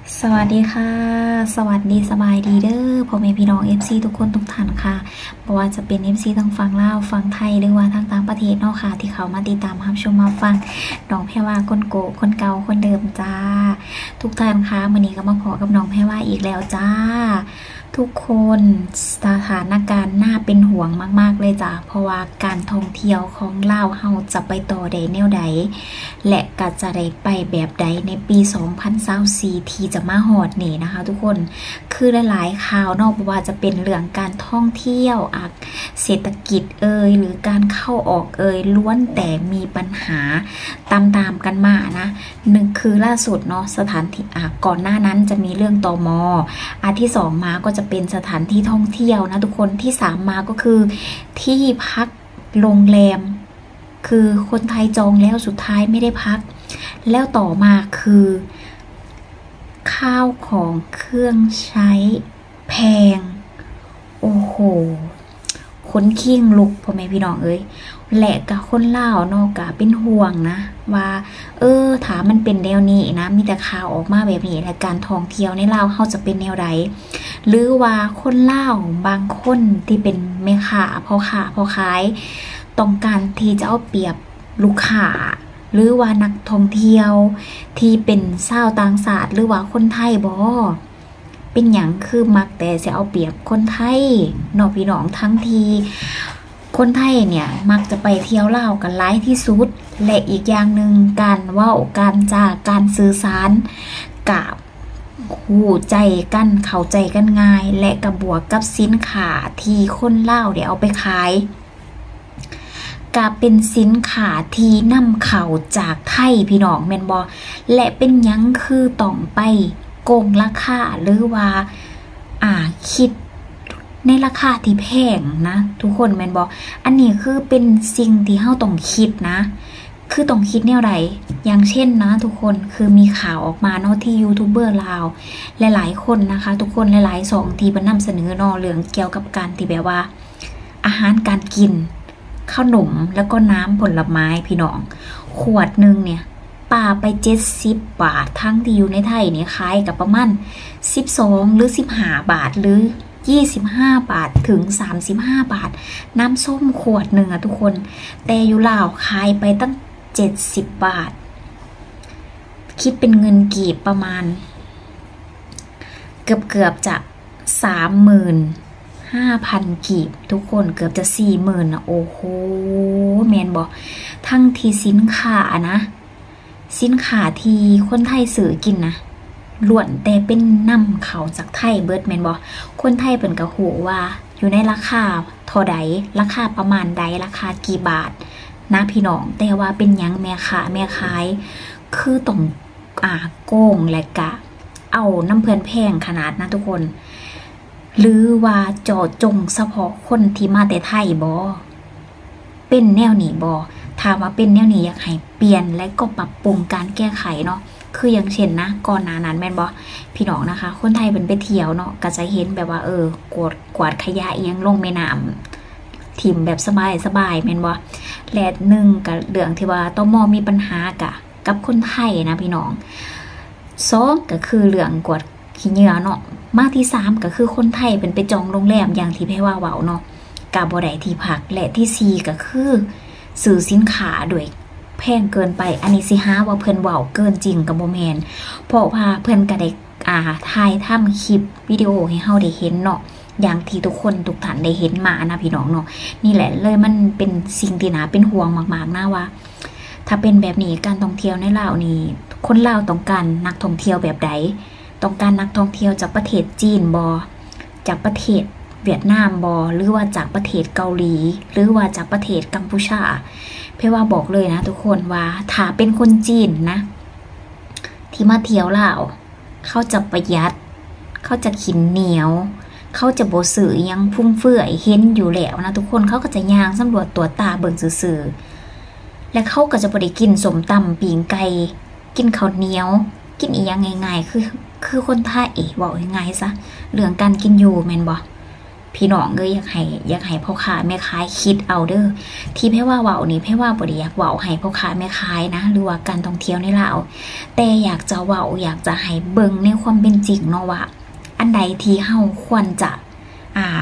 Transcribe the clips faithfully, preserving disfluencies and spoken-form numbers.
สวัสดีค่ะสวัสดีสบายดีเด้อพ่อแม่พี่น้อง เอฟ ซี ทุกคนทุกท่านค่ะบ่ว่าจะเป็น เอฟ ซี ทั้งฝั่งลาวฝั่งไทยหรือว่าทั้งต่างประเทศเนาะค่ะที่เขามาติดตามรับชมมาฟังน้องแพรว่าคนโกคนเก่าคนเดิมจ้าทุกท่านค่ะมื้อนี้ก็มาพอกับน้องแพรว่าอีกแล้วจ้าทุกคนสถานการณ์น่าเป็นห่วงมากๆเลยจ้ะเพราะว่าการท่องเที่ยวของลาวเฮาจะไปต่อใดแนวใดและก็จะได้ไปแบบใดในปีสองพันยี่สิบสี่ที่จะมาฮอดนี่นะคะทุกคนคือหลายๆข่าวนอกว่าจะเป็นเรื่องการท่องเที่ยวอ่ะเศรษฐกิจเอ่ยหรือการเข้าออกเอ่ยล้วนแต่มีปัญหาตามๆกันมานะหนึ่งคือล่าสุดเนาะสถานที่อ่ะก่อนหน้านั้นจะมีเรื่องตม.อันที่สองมาก็จะเป็นสถานที่ท่องเที่ยวนะทุกคนที่สามมาก็คือที่พักโรงแรมคือคนไทยจองแล้วสุดท้ายไม่ได้พักแล้วต่อมาคือข้าวของเครื่องใช้แพงโอ้โหคนขิ้งลุกพ่อแม่พี่น้องเอ้ยและกับคนลาวนอกกะเป็นห่วงนะว่าเออถามมันเป็นแนวนี้นะมีแต่ข่าวออกมาแบบนี้และการท่องเที่ยวในลาวเขาจะเป็นแนวใดหรือว่าคนลาวบางคนที่เป็นแม่ค้าพ่อค้าพ่อขายต้องการที่จะเอาเปรียบลูกค้าหรือว่านักท่องเที่ยวที่เป็นชาวต่างชาติหรือว่าคนไทยบ่เป็นอย่างคือมักแต่จะเอาเปรียบคนไทยนอกพี่น้องทั้งทีคนไทยเนี่ยมักจะไปเที่ยวลาวกันหลายที่สุดและอีกอย่างหนึ่งการเว้าการจาการสื่อสารกับหูใจกันเข้าใจกันง่ายและกระบวกกับสินค้าที่คนลาวเดี๋ยวเอาไปขายกับเป็นสินค้าที่นำเข้าจากไทยพี่น้องแม่นบ่และเป็นหยังคือต้องไปโกงราคาหรือว่าอ่าคิดในราคาที่แพงนะทุกคนแม่นบ่อันนี้คือเป็นสิ่งที่เฮาต้องคิดนะคือต้องคิดแนวใดอย่างเช่นนะทุกคนคือมีข่าวออกมาเนาะที่ยูทูบเบอร์ลาวหลายๆคนนะคะทุกคนหลายๆสองที่เพิ่นนำเสนอเนาะเรื่องเกี่ยวกับการที่แบบว่าอาหารการกินขนมแล้วก็น้ำผลไม้พี่น้องขวดนึงเนี่ยป่าไปเจ็ดสิบบาททั้งที่อยู่ในไทยเนี่ยขายกับประมาณสิบสองหรือสิบห้าบาทหรือยี่สิบห้าบาทถึงสามสิบห้าบาทน้ำส้มขวดหนึ่งอะทุกคนแต่อยู่ลาวขายไปตั้งเจ็ดสิบบาทคิดเป็นเงินกีบประมาณเกือบเกือบจะสามหมื่นห้าพันกีบทุกคนเกือบจะสี่หมื่นนะโอ้โหแมนบอกทั้งที่สินค้านะสินค้าที่คนไทยซื้อกินนะล้วนแต่เป็นนำเข้าจากไทยเบิดแมนบอกคนไทยเป็นกระหูว่าอยู่ในราคาเท่าใดราคาประมาณใดราคากี่บาทนะพี่น้องแต่ว่าเป็นยังแม่ค้าแม่ขายคือต้องอ่าโกงและกะเอาน้ำเพื่อนแพงขนาดนะทุกคนหรือว่าเจาะจงเฉพาะคนที่มาแต่ไทยบ่เป็นแนวนี้บ่ถามว่าเป็นแนวนี้อยากให้เปลี่ยนและก็ปรับปรุงการแก้ไขเนาะคืออย่างเช่นนะก่อนหน้านั้นแม่นบ่พี่น้องนะคะคนไทยเป็นไปเที่ยวเนาะก็จะเห็นแบบว่าเออกวาดกวาดขยะเอียงลงแม่น้ำถิ่มแบบสบายสบายแม่นบ่และหนึ่งกับเรื่องที่ว่าตม.มีปัญหากะกับคนไทยนะพี่น้องสองก็คือเรื่องกวาดขี้เหงื่อเนาะมาที่สามก็คือคนไทยเป็นไปจองโรงแรมอย่างที่แพรว่าเว้าเนาะกะบ่ได้ที่พักและที่สี่ก็คือซื้อสินค้าด้วยแพงเกินไปอันนี้สิหาว่าเพิ่นเว้าเกินจริงก็บ่แม่นเพราะว่าเพิ่นก็ได้อ่าถ่ายทำคลิปวิดีโอให้เฮาได้เห็นเนาะอย่างที่ทุกคนทุกท่านได้เห็นมานะพี่น้องเนาะนี่แหละเลยมันเป็นสิ่งที่น่าเป็นห่วงมากๆนะว่าถ้าเป็นแบบนี้การท่องเที่ยวในลาวนี่คนลาวต้องการนักท่องเที่ยวแบบใดต้องการนักท่องเที่ยวจากประเทศจีนบ่จากประเทศเวียดนามบ่หรือว่าจากประเทศเกาหลีหรือว่าจากประเทศกัมพูชาเพราะว่าบอกเลยนะทุกคนว่าถ้าเป็นคนจีนนะที่มาเที่ยวลาวเขาจะประหยัดเขาจะกินเหนียวเขาจะบ่ซื้อยังฟุ่มเฟือยเห็นอยู่แล้วนะทุกคนเขาก็จะย่างสำรวจตัวตาเบิ่งซื่อๆและเขาก็จะบ่ได้กินสมตำปิ่งไก่กินข้าวเหนียวกินอีหยังง่ายๆคือคือคนไทยเอ๋บอกง่ายๆซะเรื่องการกินอยู่แม่นบ่พี่น้องเอ้ยอยากให้อยากให้พ่อค้าแม่ค้าคิดเอาเด้อที่แพ่ว่าเว้านี่แพ่ว่าบ่ได้อยากเว้าให้พ่อค้าแม่ค้านะหรือว่าการท่องเที่ยวในลาวแต่อยากจะเว้าอยากจะให้เบิ่งในความเป็นจริงเนาะว่าอันใดที่เฮาควรจะอ่า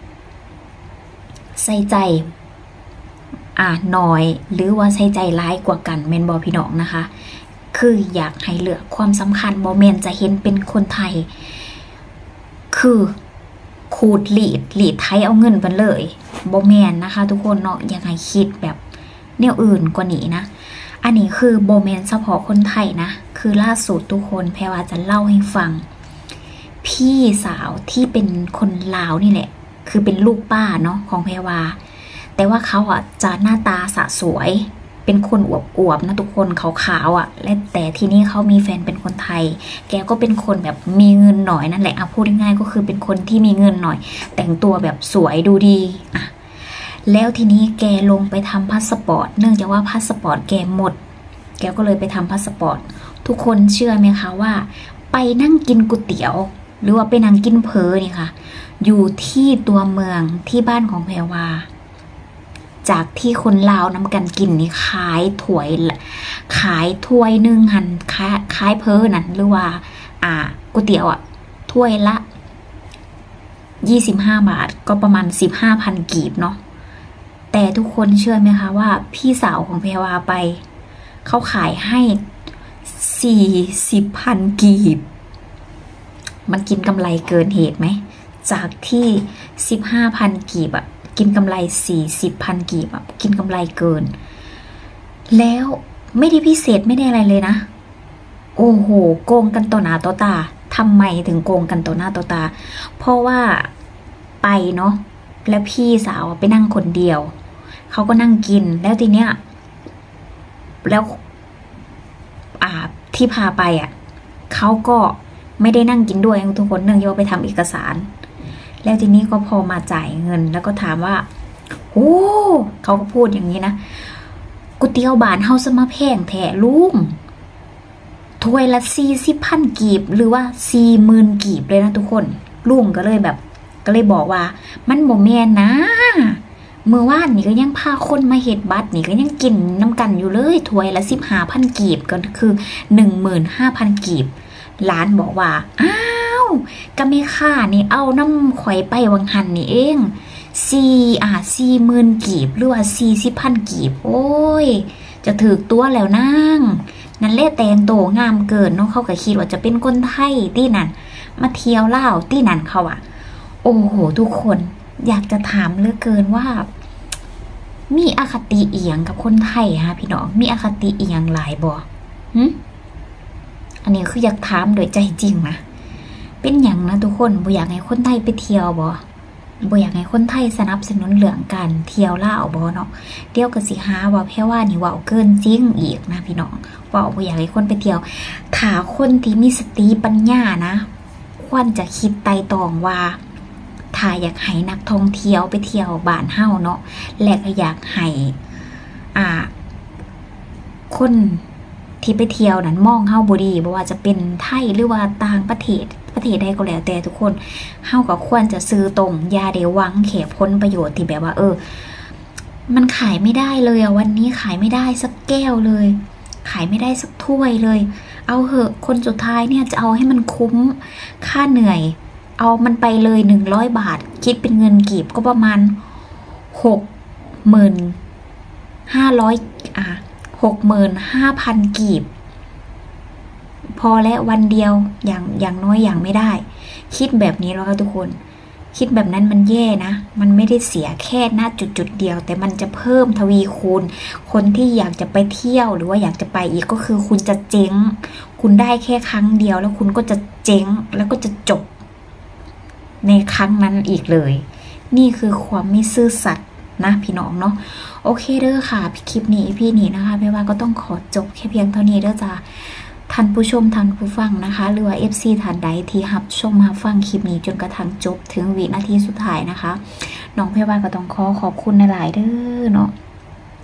ใส่ใจอ่าน้อยหรือว่าใส่ใจร้ายกว่ากันแม่นบ่พี่น้องนะคะคืออยากให้เลือกความสำคัญบ่แม่นจะเห็นเป็นคนไทยคือขูดหลีดหลีดไทยเอาเงินไปเลยบ่แม่นนะคะทุกคนเนาะอยากให้คิดแบบแนวอื่นกว่านี้นะอันนี้คือบ่แม่นเฉพาะคนไทยนะคือล่าสุดทุกคนแพรว่าจะเล่าให้ฟังพี่สาวที่เป็นคนลาวนี่แหละคือเป็นลูกป้าเนาะของแพรว่าแต่ว่าเขาอ่ะจะหน้าตาสะสวยเป็นคนอวบๆนะทุกคนขาวๆอ่ะและแต่ทีนี้เขามีแฟนเป็นคนไทยแกก็เป็นคนแบบมีเงินหน่อยนั่นแหละอ่ะพูดง่ายๆก็คือเป็นคนที่มีเงินหน่อยแต่งตัวแบบสวยดูดีอ่ะแล้วทีนี้แกลงไปทำพาสปอร์ตเนื่องจากว่าพาสปอร์ตแกหมดแกก็เลยไปทำพาสปอร์ตทุกคนเชื่อไหมคะว่าไปนั่งกินก๋วยเตี๋ยวหรือว่าไปนั่งกินเพอนี่ค่ะอยู่ที่ตัวเมืองที่บ้านของแพรวาจากที่คนลาวนำกันกินนี่ขายถ้วยขายถ้วยหนึ่งหันขายขายเพอนั่นหรือว่าอ่าก๋วยเตี๋ยวอ่ะถ้วยละยี่สิบห้าบาทก็ประมาณสิบห้าพันกีบเนาะแต่ทุกคนเชื่อไหมคะว่าพี่สาวของแพรวาไปเขาขายให้สี่สิบพันกีบมันกินกำไรเกินเหตุไหมจากที่สิบห้าพันกีบอะกินกำไรสี่สิบพันกีบอะกินกำไรเกินแล้วไม่ได้พิเศษไม่ได้อะไรเลยนะโอ้โหโกงกันต่อหน้าต่อตาทำไมถึงโกงกันต่อหน้าต่อตาเพราะว่าไปเนาะแล้วพี่สาวไปนั่งคนเดียวเขาก็นั่งกินแล้วทีเนี้ยแล้วอ่าที่พาไปอ่ะเขาก็ไม่ได้นั่งกินด้วยทุกคนเนื่องจากว่าไปทำเอกสารแล้วทีนี้ก็พอมาจ่ายเงินแล้วก็ถามว่าโอ้เขาก็พูดอย่างนี้นะก๋วยเตี๋ยวบานเฮาสมาแพงแท้ลุงถ้วยละสี่สิบพันกีบหรือว่าสี่หมื่นกีบเลยนะทุกคนลุงก็เลยแบบก็เลยบอกว่ามันบ่แม่นนะเมื่อวานนี่ก็ยังพาคนมาเฮ็ดบัตรนี่ก็ยังกินน้ำกันอยู่เลยถ้วยละสิบห้าพันกีบก็คือหนึ่งหมื่นห้าพันกีบร้านบอกว่าอ้าวก็ไม่ค่านี่เอาน้ำข่อยไปวังหันนี่เองสี่อ่ะสี่หมื่นกีบหรือว่าสี่สิบพันกีบโอ้ยจะถือตัวแล้วนั่งนั่นแหละแต่งโตงามเกินเนาะเขาก็คิดว่าจะเป็นคนไทยที่นั่นมาเที่ยวเล่าที่นั่นเขาอะโอ้โหทุกคนอยากจะถามเหลือเกินว่ามีอคติเอียงกับคนไทยฮะพี่น้องมีอคติเอียงหลายบ่หึอันนี้คืออยากถามโดยใจจริงนะเป็นอย่างนะทุกคนบ่อยากให้คนไทยไปเที่ยวบ่บ่อยากให้คนไทยสนับสนุนเรื่องการเที่ยวล่าบ่เนาะเดี๋ยวก็สิหาว่าแพ่ว่านี่เว้าเกินจริงอีกนะพี่น้องเว้าบ่อยากให้คนไปเที่ยวถ้าคนที่มีสติปัญญานะควรจะคิดไต่ตองว่าถ้าอยากให้นักท่องเที่ยวไปเที่ยวบ้านเฮาเนาะและก็อยากให้อ่าคนที่ไปเที่ยวนั้นมองเฮาบ่ดีบ่ว่าจะเป็นไทยหรือว่าต่างประเทศประเทศใดก็แล้วแต่ทุกคนเฮาก็ควรจะซื้อตรงอย่าได้หวังแค่ผลประโยชน์ที่แบบว่าเออมันขายไม่ได้เลยอ่ะวันนี้ขายไม่ได้สักแก้วเลยขายไม่ได้สักถ้วยเลยเอาเหอะคนสุดท้ายเนี่ยจะเอาให้มันคุ้มค่าเหนื่อยเอามันไปเลยหนึ่งร้อยบาทคิดเป็นเงินกีบก็ประมาณหกหมื่นห้าร้อยอ่ะหกหมื่นห้าพันกีบพอและวันเดียวอย่างอย่างน้อยอย่างไม่ได้คิดแบบนี้แล้วค่ะทุกคนคิดแบบนั้นมันแย่นะมันไม่ได้เสียแค่หน้าจุดจุดเดียวแต่มันจะเพิ่มทวีคูณคนที่อยากจะไปเที่ยวหรือว่าอยากจะไปอีกก็คือคุณจะเจ๊งคุณได้แค่ครั้งเดียวแล้วคุณก็จะเจ๊งแล้วก็จะจบในครั้งนั้นอีกเลยนี่คือความไม่ซื่อสัตย์นะพี่น้องเนาะโอเคเด้อค่ะคลิปนี้พี่นี้นะคะไม่ว่าก็ต้องขอจบแค่เพียงเท่านี้เด้อจ้าท่านผู้ชมท่านผู้ฟังนะคะหรือว่า เอฟ ซี ท่านใดที่รับชมรับฟังคลิปนี้จนกระทั่งจบถึงวินาทีสุดท้ายนะคะน้องเพรว่าก็ต้องขอขอบคุณหลายๆเด้อเนาะ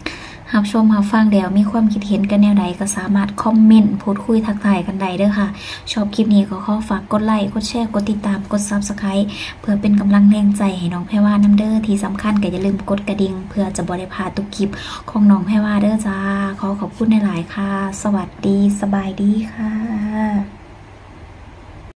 รับชมรับฟังเดี๋ยวมีความคิดเห็นกันแนวใดก็สามารถคอมเมนต์พูดคุยทักทายกันได้เด้อค่ะชอบคลิปนี้ก็ขอฝากกดไลค์กดแชร์กดติดตามกด ซับสไครบ์ เพื่อเป็นกำลังแรงใจให้น้องแพรว่าน้ำเด้อที่สำคัญก็อย่าลืมกดกระดิ่งเพื่อจะบ่ได้พลาดทุกคลิปของน้องแพรว่าเด้อจ้าขอขอบคุณหลายๆค่ะสวัสดีสบายดีค่ะ